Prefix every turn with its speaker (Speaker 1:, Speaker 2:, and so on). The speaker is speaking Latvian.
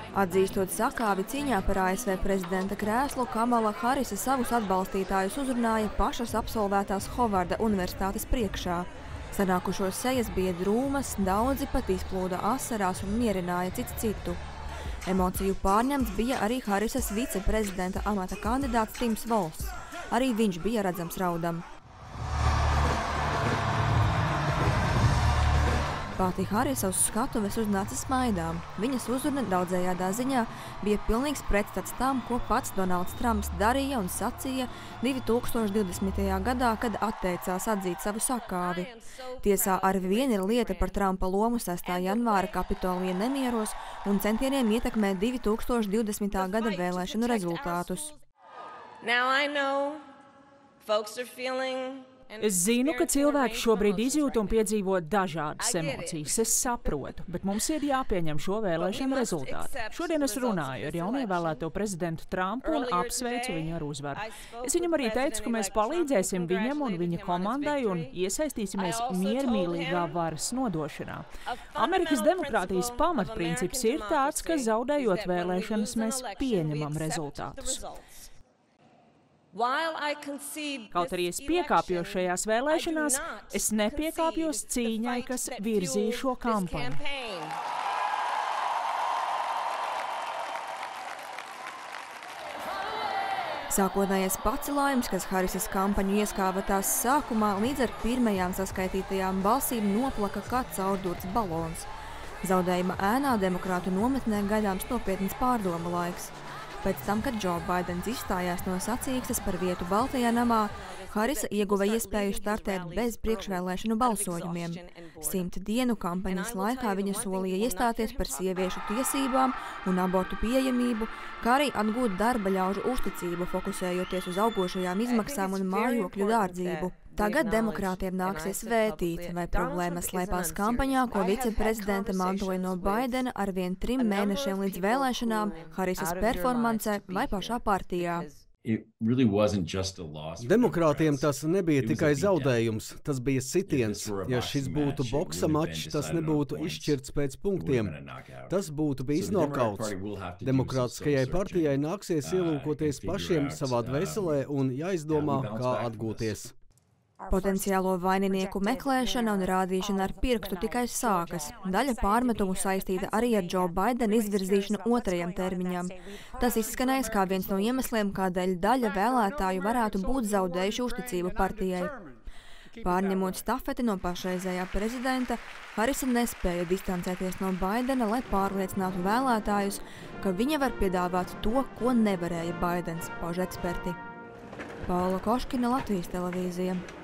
Speaker 1: Atzīstot sakāvi cīņā par ASV prezidenta krēslu, Kamala Harisa savus atbalstītājus uzrunāja pašas absolvētās Hovarda universitātes priekšā. Sanākušos sejas bija drūmas, daudzi pat izplūda asarās un mierināja cits citu. Emociju pārņemts bija arī Harisas viceprezidenta amata kandidāts Tims Volss. Arī viņš bija redzams raudam. Pati Harisa uz skatuves uznāca smaidām. Viņas uzruna daudzējādā ziņā bija pilnīgs pretstats tam, ko pats Donalds Trumps darīja un sacīja 2020. gadā, kad atteicās atzīt savu sakāvi. Tiesā arvien ir lieta par Trumpa lomu 6. janvāra Kapitolija nemieros un centieniem ietekmēt 2020. gada vēlēšanu rezultātus.
Speaker 2: Es zinu, ka cilvēki šobrīd izjūt un piedzīvo dažādas emocijas. Es saprotu, bet mums ir jāpieņem šo vēlēšanu rezultātu. Šodien es runāju ar jaunievēlēto prezidentu Trumpu un apsveicu viņu ar uzvaru. Es viņam arī teicu, ka mēs palīdzēsim viņam un viņa komandai un iesaistīsimies miermīlīgā varas nodošanā. Amerikas demokrātijas pamatprincips ir tāds, ka zaudējot vēlēšanas mēs pieņemam rezultātus. Kaut arī es piekāpjos šajās vēlēšanās, es nepiekāpjos cīņai, kas virzīja šo kampaņu.
Speaker 1: Sākotnējais pacelājums, kas Harisas kampaņu ieskāva tās sākumā, līdz ar pirmajām saskaitītajām balsīm noplaka kā caurdurts balons. Zaudējuma ēnā demokrātu nometnē gaidāms nopietns pārdomu laiks. Pēc tam, kad Džo Baidens izstājās no sacīkstes par vietu Baltajā namā, Harisa ieguva iespēju startēt bez priekšvēlēšanu balsojumiem. 100 dienu kampaņas laikā viņa solīja iestāties par sieviešu tiesībām un abortu pieejamību, kā arī atgūt darba ļaužu uzticību, fokusējoties uz augošajām izmaksām un mājokļu dārdzību. Tagad demokrātiem nāksies vētīt, vai problēma slēpās kampaņā, ko viceprezidente mantoja no Baidena ar vien 3 mēnešiem līdz vēlēšanām, Harisas performancē vai pašā partijā.
Speaker 3: Demokrātiem tas nebija tikai zaudējums, tas bija sitiens. Ja šis būtu boksa mačs, tas nebūtu izšķirts pēc punktiem. Tas būtu bijis nokauts. Demokrātiskajai partijai nāksies ielūkoties pašiem savā dvēselē un jāizdomā, kā atgūties.
Speaker 1: Potenciālo vaininieku meklēšana un rādīšana ar pirkstu tikai sākas. Daļa pārmetumu saistīta arī ar Džo Baidena izvirzīšanu 2. termiņam. Tas izskanējis kā viens no iemesliem, kādēļ daļa vēlētāju varētu būt zaudējuši uzticību partijai. Pārņemot stafeti no pašreizējā prezidenta, Harisa nespēja distancēties no Baidena, lai pārliecinātu vēlētājus, ka viņa var piedāvāt to, ko nevarēja Baidens, pauž eksperti. Paula Koškina, Latvijas televīzija.